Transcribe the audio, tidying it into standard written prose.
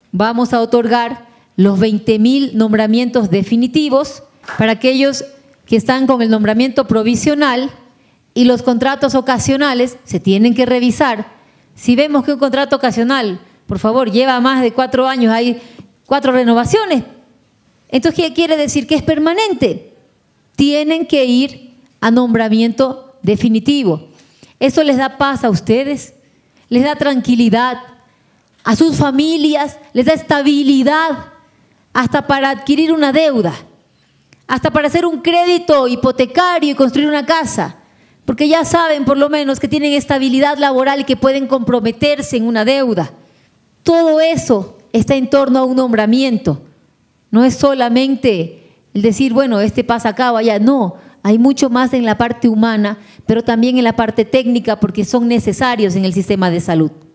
vamos a otorgar los 20.000 nombramientos definitivos para aquellos que están con el nombramiento provisional, y los contratos ocasionales se tienen que revisar. Si vemos que un contrato ocasional, por favor, lleva más de 4 años, hay 4 renovaciones, entonces ¿qué quiere decir? Que es permanente. Tienen que ir a nombramiento definitivo. Eso les da paz a ustedes, les da tranquilidad a sus familias, les da estabilidad hasta para adquirir una deuda, hasta para hacer un crédito hipotecario y construir una casa, porque ya saben por lo menos que tienen estabilidad laboral y que pueden comprometerse en una deuda. Todo eso está en torno a un nombramiento. No es solamente el decir, bueno, este pasa acá o allá. No, hay mucho más en la parte humana, pero también en la parte técnica, porque son necesarios en el sistema de salud.